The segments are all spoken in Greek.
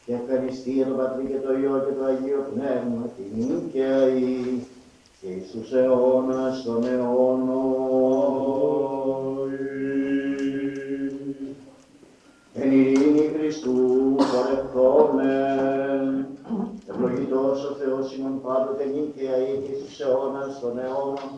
και ευχαριστία το Πατρί και το Υιό και το Αγίο Πνεύμα, την νίκαια ή, και εις τους αιώνας των αιώνων. Εν ειρήνη Χριστού πορευθόμεν, ευλογητός ο Θεός ημών πάντοτε νίκαια ή και εις τους αιώνας των αιώνων.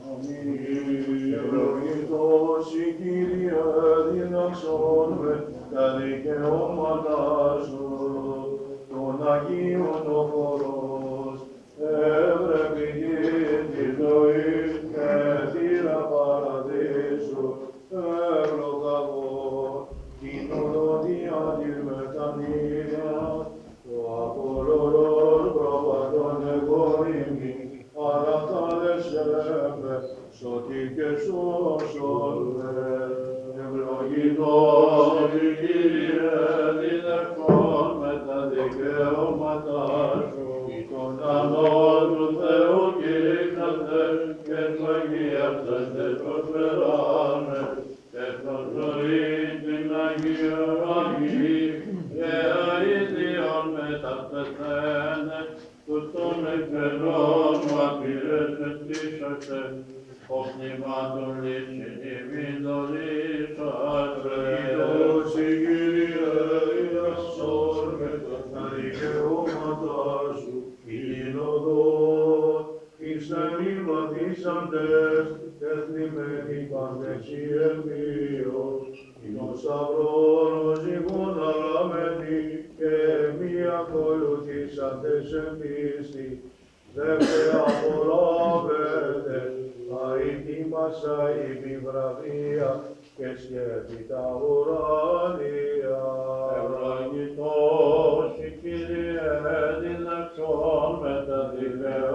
Ευλογητός η Κύριε, διδαξόμεν τα δικαιώματα σου, των Αγίων ο χορός, έβρε πηγή της ζωής και θύρα παραδείσου, ευλογαγώ την οδοντία της μετανοίας, το απολωρός προβατών εγωρήμη, παρακάλεσέ σωτή και σώσον με. Ευλογητός η Κύριε, διδαχθών με τα δικαιώματα σου, των ανών του Θεού κήρυξατε και ευλογίασατε προσφεράμε, και των ζωήν την Αγία Αγή, και αηδίων μεταπεθένε, τους των εκπερών μαρτυρές εστήσατε, ο πνημάτων λύσιν ημίν δολήσατε. Ευλογητός η Κύριε, διδαξών με τα δικαιώματα σου, την οδόν, εις νεροί βαθίσαντες, εθνημένοι παντεξι ελπίος, την ο σταυρόν ο ζυγόν αλάμενοι, και μη ακολουθήσαντες εν πίστη, δεύτε απολάβετε, αητήμασα ημι βραβεία, και σκέφτη τα ουράνια. Ευλογητός η Κύριε, διδαξών με τα δικαιώματα